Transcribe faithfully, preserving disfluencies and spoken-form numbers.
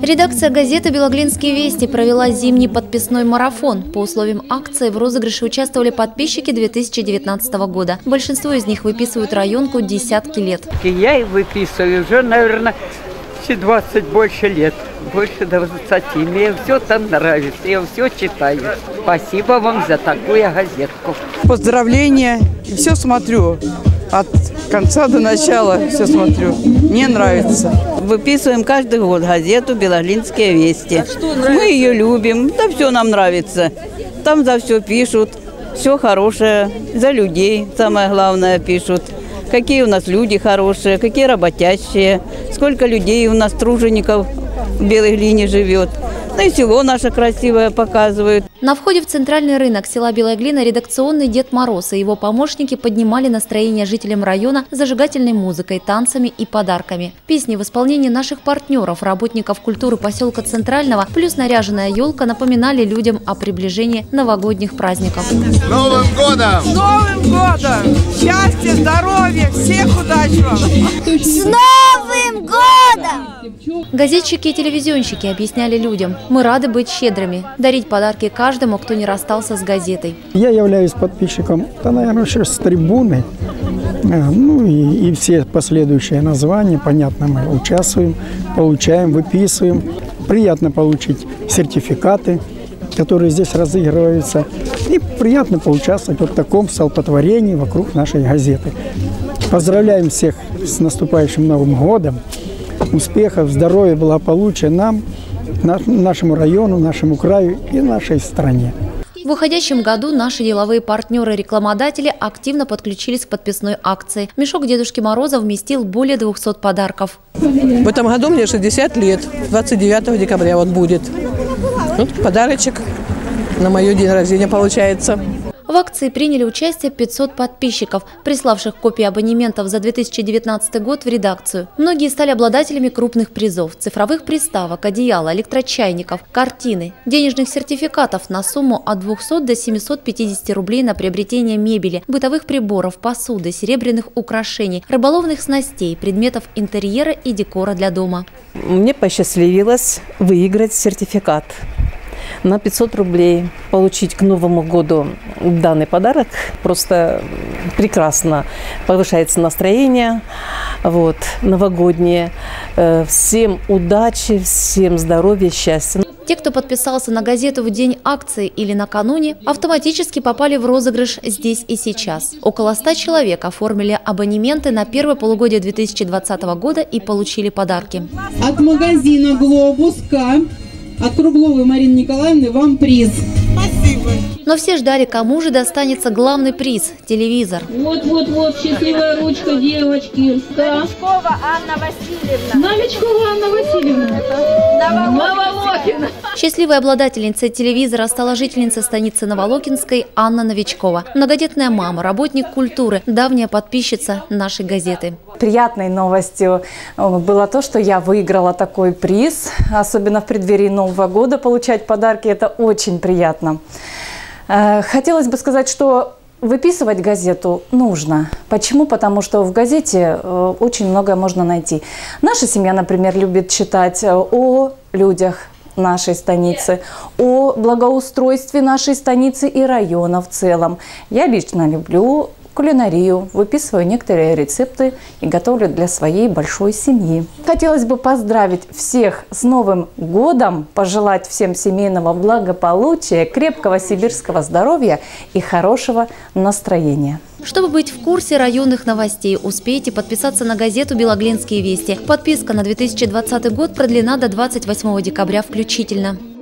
Редакция газеты «Белоглинские вести» провела зимний подписной марафон. По условиям акции в розыгрыше участвовали подписчики две тысячи девятнадцатого года. Большинство из них выписывают районку десятки лет. Я и выписываю уже, наверное, двадцать больше лет. Больше двадцати. Мне все там нравится, я все читаю. Спасибо вам за такую газетку. Поздравления. Все смотрю. От конца до начала все смотрю. Мне нравится. Выписываем каждый год газету «Белоглинские вести». А мы ее любим. Да все нам нравится. Там за все пишут. Все хорошее. За людей самое главное пишут. Какие у нас люди хорошие, какие работящие. Сколько людей у нас тружеников в Белой Глине живет. Ну и село наше красивое показывают. На входе в центральный рынок села Белая Глина редакционный Дед Мороз и его помощники поднимали настроение жителям района зажигательной музыкой, танцами и подарками. Песни в исполнении наших партнеров, работников культуры поселка Центрального, плюс наряженная елка напоминали людям о приближении новогодних праздников. С Новым годом! С Новым годом! Счастья, здоровья, всех удач вам! С Новым годом! Газетчики и телевизионщики объясняли людям: мы рады быть щедрыми, дарить подарки каждому, кто не расстался с газетой. Я являюсь подписчиком, да, наверное, еще с трибуны. Ну и, и все последующие названия, понятно, мы участвуем, получаем, выписываем. Приятно получить сертификаты, которые здесь разыгрываются. И приятно поучаствовать в таком столпотворении вокруг нашей газеты. Поздравляем всех с наступающим Новым годом. Успехов, здоровья, благополучия нам, нашему району, нашему краю и нашей стране. В уходящем году наши деловые партнеры-рекламодатели активно подключились к подписной акции. Мешок Дедушки Мороза вместил более двухсот подарков. В этом году мне шестьдесят лет, двадцать девятого декабря вот будет. Вот подарочек на мое день рождения получается. В акции приняли участие пятьсот подписчиков, приславших копии абонементов за две тысячи девятнадцатый год в редакцию. Многие стали обладателями крупных призов: цифровых приставок, одеяла, электрочайников, картины, денежных сертификатов на сумму от двухсот до семисот пятидесяти рублей на приобретение мебели, бытовых приборов, посуды, серебряных украшений, рыболовных снастей, предметов интерьера и декора для дома. Мне посчастливилось выиграть сертификат на пятьсот рублей, получить к Новому году данный подарок. Просто прекрасно повышается настроение, вот, новогоднее. Всем удачи, всем здоровья, счастья. Те, кто подписался на газету в день акции или накануне, автоматически попали в розыгрыш здесь и сейчас. Около ста человек оформили абонементы на первое полугодие две тысячи двадцатого года и получили подарки. От магазина «Глобус К», от Кругловой Марины Николаевны вам приз. Спасибо. Но все ждали, кому же достанется главный приз – телевизор. Вот-вот-вот, счастливая ручка, девочки. Да. Новичкова Анна Васильевна. Новичкова Анна Васильевна. Новолокина. Счастливой обладательницей телевизора стала жительница станицы Новолокинской Анна Новичкова. Многодетная мама, работник культуры, давняя подписчица нашей газеты. Приятной новостью было то, что я выиграла такой приз. Особенно в преддверии Нового года получать подарки – это очень приятно. Хотелось бы сказать, что выписывать газету нужно. Почему? Потому что в газете очень многое можно найти. Наша семья, например, любит читать о людях нашей станицы, о благоустройстве нашей станицы и района в целом. Я лично люблю кулинарию, выписываю некоторые рецепты и готовлю для своей большой семьи. Хотелось бы поздравить всех с Новым годом, пожелать всем семейного благополучия, крепкого сибирского здоровья и хорошего настроения. Чтобы быть в курсе районных новостей, успейте подписаться на газету «Белоглинские вести». Подписка на две тысячи двадцатый год продлена до двадцать восьмого декабря включительно.